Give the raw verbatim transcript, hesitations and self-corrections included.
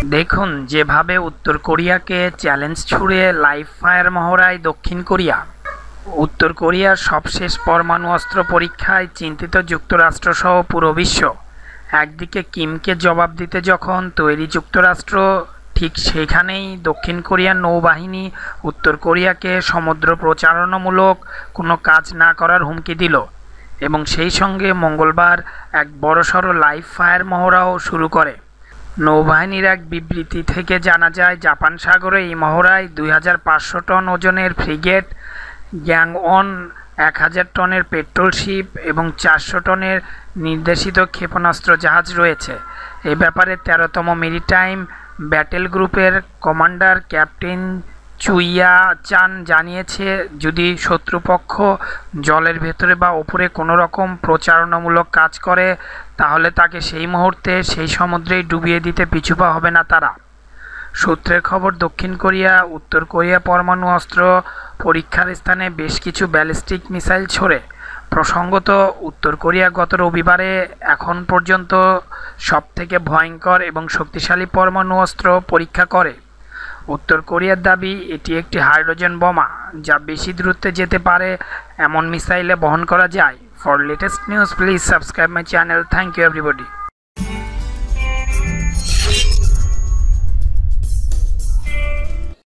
দেখুন যেভাবে উত্তর কোরিয়াকে চ্যালেঞ্জ ছুড়ে লাইভ ফায়ার মহড়ায় দক্ষিণ কোরিয়া। উত্তর কোরিয়ার সবশেষ পরমাণু অস্ত্র পরীক্ষায় চিন্তিত যুক্তরাষ্ট্রসহ পুরো বিশ্ব। একদিকে কিমকে জবাব দিতে যখন তৈরি যুক্তরাষ্ট্র, ঠিক সেখানেই দক্ষিণ কোরিয়ার নৌবাহিনী উত্তর কোরিয়াকে সমুদ্র প্রচারণামূলক কোনো কাজ না করার হুমকি দিল এবং সেই সঙ্গে মঙ্গলবার এক বড়সড় লাইভ ফায়ার মহড়াও শুরু করে। নৌবাহিনীর এক বিবৃতি থেকে জানা যায়, জাপান সাগরে এই মহড়ায় দুই হাজার পাঁচশো টন ওজনের ফ্রিগেট গ্যাংওন, এক হাজার টনের পেট্রোল শিপ এবং চারশো টনের নির্দেশিত ক্ষেপণাস্ত্র জাহাজ রয়েছে। এ ব্যাপারে তেরোতম মেরিটাইম ব্যাটেল গ্রুপের কমান্ডার ক্যাপ্টেন চুইয়া চান জানিয়েছে, যদি শত্রুপক্ষ জলের ভেতরে বা উপরে কোনো রকম প্রচারণামূলক কাজ করে তাহলে তাকে সেই মুহূর্তে সেই সমুদ্রেই ডুবিয়ে দিতে পিছুপা হবে না তারা। সূত্রের খবর, দক্ষিণ কোরিয়া উত্তর কোরিয়া পরমাণু অস্ত্র পরীক্ষার স্থানে বেশ কিছু ব্যালিস্টিক মিসাইল ছোড়ে। প্রসঙ্গত, উত্তর কোরিয়া গত রবিবারে এখন পর্যন্ত সবথেকে ভয়ঙ্কর এবং শক্তিশালী পরমাণু অস্ত্র পরীক্ষা করে। উত্তর কোরিয়ার দাবি, এটি একটি হাইড্রোজেন বোমা যা বেশি দূরত্বে যেতে পারে এমন মিসাইলে বহন করা যায়। For latest news please subscribe my channel. Thank you everybody.